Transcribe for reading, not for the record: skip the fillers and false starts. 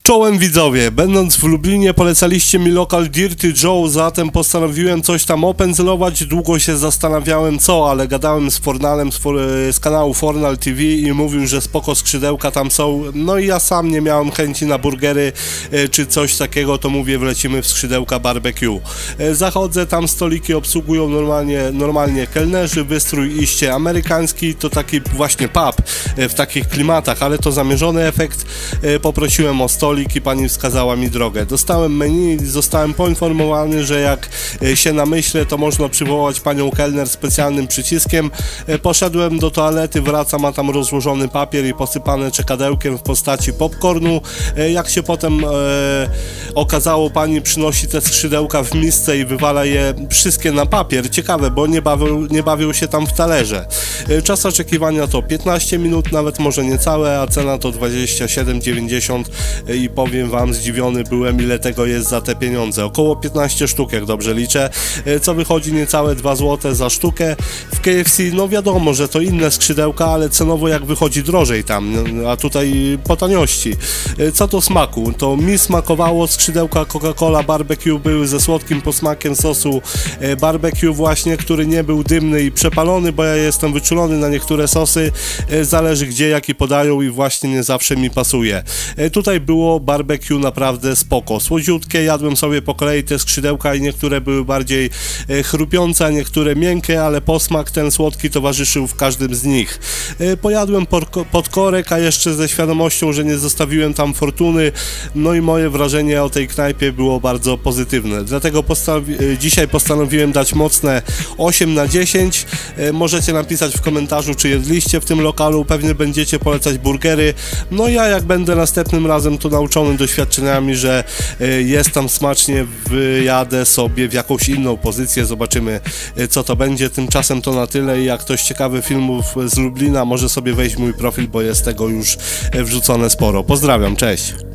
Czołem widzowie, będąc w Lublinie polecaliście mi lokal Dirty Joe, zatem postanowiłem coś tam opędzlować. Długo się zastanawiałem co, ale gadałem z Fornalem z kanału Fornal TV i mówił, że spoko skrzydełka tam są. No i ja sam nie miałem chęci na burgery czy coś takiego, to mówię wlecimy w skrzydełka barbecue. Zachodzę, tam stoliki obsługują normalnie kelnerzy, wystrój iście amerykański, to taki właśnie pub w takich klimatach, ale to zamierzony efekt. Poprosiłem o stolik i pani wskazała mi drogę. Dostałem menu i zostałem poinformowany, że jak się namyślę, to można przywołać panią kelner specjalnym przyciskiem. Poszedłem do toalety, wracam, a tam rozłożony papier i posypane czekadełkiem w postaci popcornu. Jak się potem okazało, pani przynosi te skrzydełka w misce i wywala je wszystkie na papier. Ciekawe, bo nie bawią się tam w talerze. Czas oczekiwania to 15 minut, nawet może niecałe, a cena to 27,90 i powiem wam, zdziwiony byłem, ile tego jest za te pieniądze. Około 15 sztuk, jak dobrze liczę, co wychodzi niecałe 2 zł za sztukę. W KFC, no wiadomo, że to inne skrzydełka, ale cenowo jak wychodzi drożej tam, a tutaj po taniości. Co do smaku, to mi smakowało, skrzydełka Coca-Cola barbecue były ze słodkim posmakiem sosu barbecue właśnie, który nie był dymny i przepalony, bo ja jestem wyczulony na niektóre sosy, zależy gdzie, jaki podają i właśnie nie zawsze mi pasuje. Tutaj było barbecue naprawdę spoko, słodziutkie, jadłem sobie po kolei te skrzydełka i niektóre były bardziej chrupiące, a niektóre miękkie, ale posmak ten słodki towarzyszył w każdym z nich. Pojadłem pod korek, a jeszcze ze świadomością, że nie zostawiłem tam fortuny, no i moje wrażenie o tej knajpie było bardzo pozytywne, dlatego dzisiaj postanowiłem dać mocne 8 na 10. Możecie napisać w komentarzu, czy jedliście w tym lokalu, pewnie będziecie polecać burgery, no ja jak będę następnym razem, to nauczony doświadczeniami, że jest tam smacznie, wyjadę sobie w jakąś inną pozycję, zobaczymy co to będzie. Tymczasem to na tyle i jak ktoś ciekawy filmów z Lublina, może sobie wejść w mój profil, bo jest tego już wrzucone sporo. Pozdrawiam, cześć!